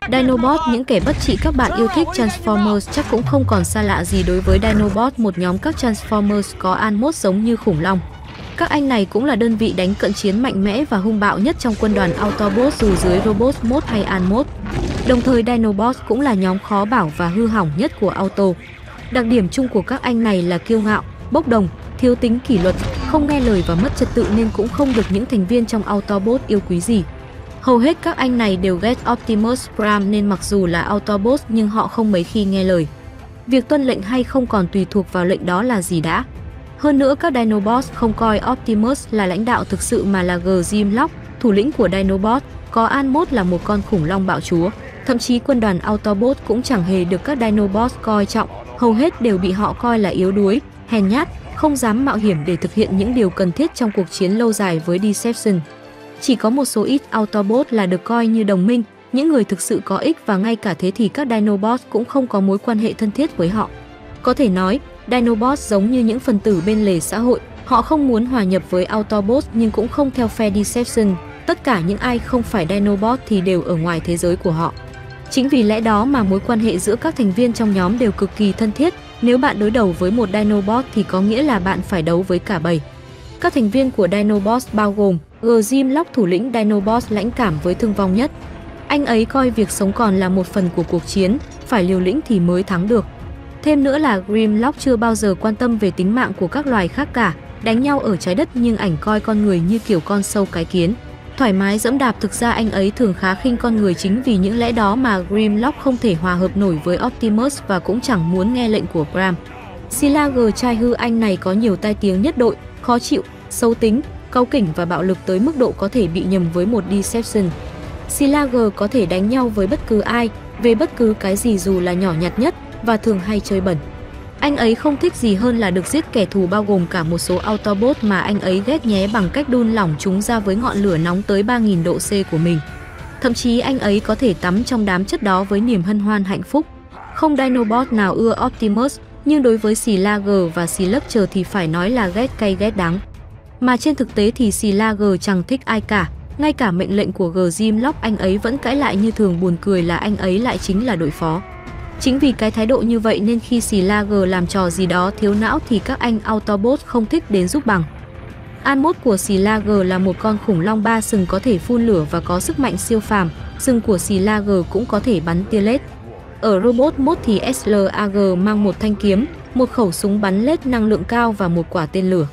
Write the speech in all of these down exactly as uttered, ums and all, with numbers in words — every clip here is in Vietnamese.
Dinobot, những kẻ bất trị. Các bạn yêu thích Transformers chắc cũng không còn xa lạ gì đối với Dinobot, một nhóm các Transformers có Anmod giống như khủng long. Các anh này cũng là đơn vị đánh cận chiến mạnh mẽ và hung bạo nhất trong quân đoàn Autobot dù dưới Robot Mode hay Anmod. Đồng thời Dinobot cũng là nhóm khó bảo và hư hỏng nhất của Auto. Đặc điểm chung của các anh này là kiêu ngạo, bốc đồng, thiếu tính kỷ luật, không nghe lời và mất trật tự nên cũng không được những thành viên trong Autobot yêu quý gì. Hầu hết các anh này đều ghét Optimus Prime nên mặc dù là Autobot nhưng họ không mấy khi nghe lời. Việc tuân lệnh hay không còn tùy thuộc vào lệnh đó là gì đã. Hơn nữa các Dinobots không coi Optimus là lãnh đạo thực sự mà là Grimlock, thủ lĩnh của Dinobot, có Anmod là một con khủng long bạo chúa. Thậm chí quân đoàn Autobot cũng chẳng hề được các Dinobots coi trọng, hầu hết đều bị họ coi là yếu đuối, hèn nhát, không dám mạo hiểm để thực hiện những điều cần thiết trong cuộc chiến lâu dài với Deception. Chỉ có một số ít Autobot là được coi như đồng minh, những người thực sự có ích, và ngay cả thế thì các Dinobots cũng không có mối quan hệ thân thiết với họ. Có thể nói, Dinobots giống như những phần tử bên lề xã hội, họ không muốn hòa nhập với Autobot nhưng cũng không theo phe Deception. Tất cả những ai không phải Dinobot thì đều ở ngoài thế giới của họ. Chính vì lẽ đó mà mối quan hệ giữa các thành viên trong nhóm đều cực kỳ thân thiết. Nếu bạn đối đầu với một Dinobot thì có nghĩa là bạn phải đấu với cả bầy. Các thành viên của Dinobots bao gồm Grimlock, thủ lĩnh Dinobots lãnh cảm với thương vong nhất. Anh ấy coi việc sống còn là một phần của cuộc chiến, phải liều lĩnh thì mới thắng được. Thêm nữa là Grimlock chưa bao giờ quan tâm về tính mạng của các loài khác cả, đánh nhau ở trái đất nhưng ảnh coi con người như kiểu con sâu cái kiến. Thoải mái dẫm đạp, thực ra anh ấy thường khá khinh con người, chính vì những lẽ đó mà Grimlock không thể hòa hợp nổi với Optimus và cũng chẳng muốn nghe lệnh của Prime. Slugger, trai hư, anh này có nhiều tai tiếng nhất đội, khó chịu, xấu tính, cáu kỉnh và bạo lực tới mức độ có thể bị nhầm với một Deception. Slugger có thể đánh nhau với bất cứ ai, về bất cứ cái gì dù là nhỏ nhặt nhất, và thường hay chơi bẩn. Anh ấy không thích gì hơn là được giết kẻ thù, bao gồm cả một số Autobot mà anh ấy ghét nhé, bằng cách đun lỏng chúng ra với ngọn lửa nóng tới ba nghìn độ C của mình. Thậm chí anh ấy có thể tắm trong đám chất đó với niềm hân hoan hạnh phúc. Không Dinobot nào ưa Optimus, nhưng đối với Slugger và Slugger thì phải nói là ghét cay ghét đắng. Mà trên thực tế thì Slugger chẳng thích ai cả, ngay cả mệnh lệnh của Grimlock anh ấy vẫn cãi lại như thường. Buồn cười là anh ấy lại chính là đội phó. Chính vì cái thái độ như vậy nên khi Slugger làm trò gì đó thiếu não thì các anh Autobot không thích đến giúp bằng. Anmod của Slugger là một con khủng long ba sừng có thể phun lửa và có sức mạnh siêu phàm. Sừng của Slugger cũng có thể bắn tia led. Ở Robot Mode thì Slugger mang một thanh kiếm, một khẩu súng bắn led năng lượng cao và một quả tên lửa.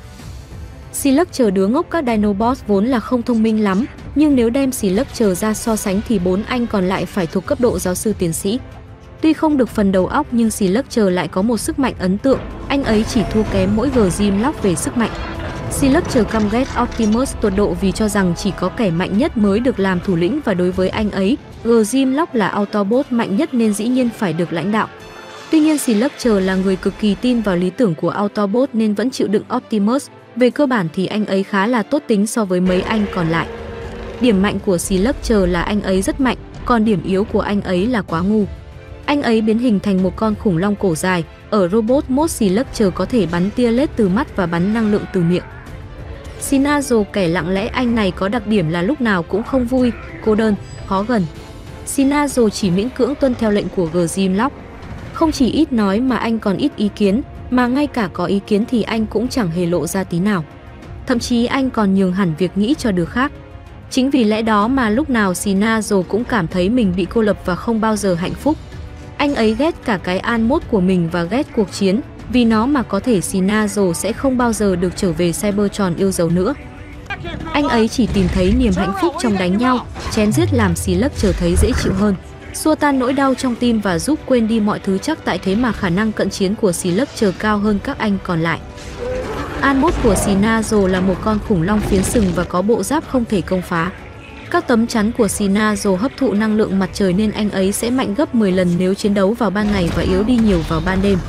Slugger đứa ngốc. Các Dinobots vốn là không thông minh lắm, nhưng nếu đem Slugger ra so sánh thì bốn anh còn lại phải thuộc cấp độ giáo sư tiến sĩ. Tuy không được phần đầu óc nhưng Slugger lại có một sức mạnh ấn tượng, anh ấy chỉ thua kém mỗi Grimlock về sức mạnh. Slugger căm ghét Optimus tột độ vì cho rằng chỉ có kẻ mạnh nhất mới được làm thủ lĩnh, và đối với anh ấy, Grimlock là Autobot mạnh nhất nên dĩ nhiên phải được lãnh đạo. Tuy nhiên Slugger là người cực kỳ tin vào lý tưởng của Autobot nên vẫn chịu đựng Optimus. Về cơ bản thì anh ấy khá là tốt tính so với mấy anh còn lại. Điểm mạnh của Slugger là anh ấy rất mạnh, còn điểm yếu của anh ấy là quá ngu. Anh ấy biến hình thành một con khủng long cổ dài. Ở Robot Mode, Slugger có thể bắn tia led từ mắt và bắn năng lượng từ miệng. Sinazzo, kẻ lặng lẽ, anh này có đặc điểm là lúc nào cũng không vui, cô đơn, khó gần. Sinazzo chỉ miễn cưỡng tuân theo lệnh của Grimlock. Không chỉ ít nói mà anh còn ít ý kiến, mà ngay cả có ý kiến thì anh cũng chẳng hề lộ ra tí nào. Thậm chí anh còn nhường hẳn việc nghĩ cho đứa khác. Chính vì lẽ đó mà lúc nào Sinazzo cũng cảm thấy mình bị cô lập và không bao giờ hạnh phúc. Anh ấy ghét cả cái Anmod của mình và ghét cuộc chiến, vì nó mà có thể Sinazzo sẽ không bao giờ được trở về Cybertron yêu dấu nữa. Anh ấy chỉ tìm thấy niềm hạnh phúc trong đánh nhau, chém giết, làm Slugger thấy dễ chịu hơn, xua tan nỗi đau trong tim và giúp quên đi mọi thứ. Chắc tại thế mà khả năng cận chiến của Slugger cao hơn các anh còn lại. Anmod của Sinazzo là một con khủng long phiến sừng và có bộ giáp không thể công phá. Các tấm chắn của Sinazzo hấp thụ năng lượng mặt trời nên anh ấy sẽ mạnh gấp mười lần nếu chiến đấu vào ban ngày và yếu đi nhiều vào ban đêm.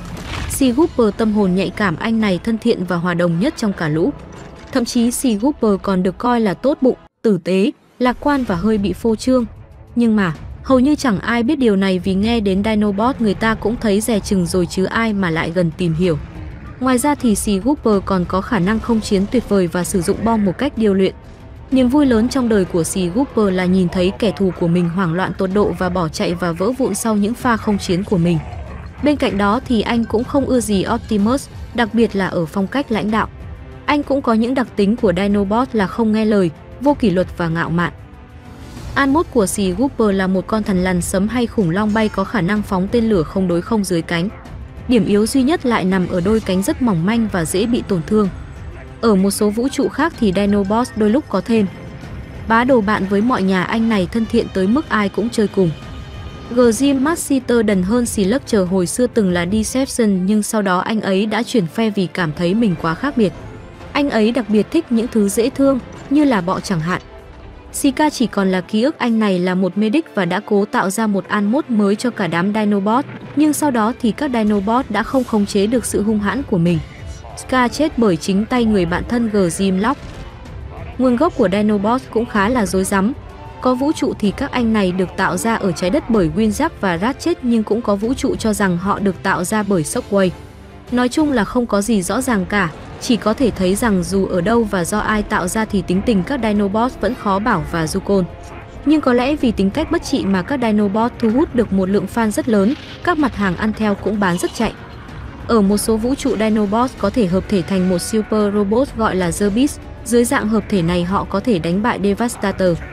Seagooper, tâm hồn nhạy cảm, anh này thân thiện và hòa đồng nhất trong cả lũ. Thậm chí Seagooper còn được coi là tốt bụng, tử tế, lạc quan và hơi bị phô trương. Nhưng mà hầu như chẳng ai biết điều này, vì nghe đến Dinobot người ta cũng thấy dè chừng rồi chứ ai mà lại gần tìm hiểu. Ngoài ra thì Seagooper còn có khả năng không chiến tuyệt vời và sử dụng bom một cách điêu luyện. Niềm vui lớn trong đời của Seagooper là nhìn thấy kẻ thù của mình hoảng loạn tột độ và bỏ chạy và vỡ vụn sau những pha không chiến của mình. Bên cạnh đó thì anh cũng không ưa gì Optimus, đặc biệt là ở phong cách lãnh đạo. Anh cũng có những đặc tính của Dinobot là không nghe lời, vô kỷ luật và ngạo mạn. Anmod của Seagooper là một con thần lằn sấm hay khủng long bay có khả năng phóng tên lửa không đối không dưới cánh. Điểm yếu duy nhất lại nằm ở đôi cánh rất mỏng manh và dễ bị tổn thương. Ở một số vũ trụ khác thì Dinobot đôi lúc có thêm. Bá đồ bạn với mọi nhà, anh này thân thiện tới mức ai cũng chơi cùng. Grim Master đần hơn Slugger hồi xưa từng là Deception, nhưng sau đó anh ấy đã chuyển phe vì cảm thấy mình quá khác biệt. Anh ấy đặc biệt thích những thứ dễ thương, như là bọ chẳng hạn. Sika chỉ còn là ký ức anh này là một medic và đã cố tạo ra một Anmod mới cho cả đám Dinobot, nhưng sau đó thì các Dinobot đã không khống chế được sự hung hãn của mình. Ska chết bởi chính tay người bạn thân Grimlock. Nguồn gốc của Dinobot cũng khá là rối rắm. Có vũ trụ thì các anh này được tạo ra ở trái đất bởi Windjak và Ratchet, nhưng cũng có vũ trụ cho rằng họ được tạo ra bởi Shockwave. Nói chung là không có gì rõ ràng cả, chỉ có thể thấy rằng dù ở đâu và do ai tạo ra thì tính tình các Dinobot vẫn khó bảo và Yukon. Nhưng có lẽ vì tính cách bất trị mà các Dinobot thu hút được một lượng fan rất lớn, các mặt hàng ăn theo cũng bán rất chạy. Ở một số vũ trụ, Dinobot có thể hợp thể thành một super robot gọi là The Beast. Dưới dạng hợp thể này họ có thể đánh bại Devastator.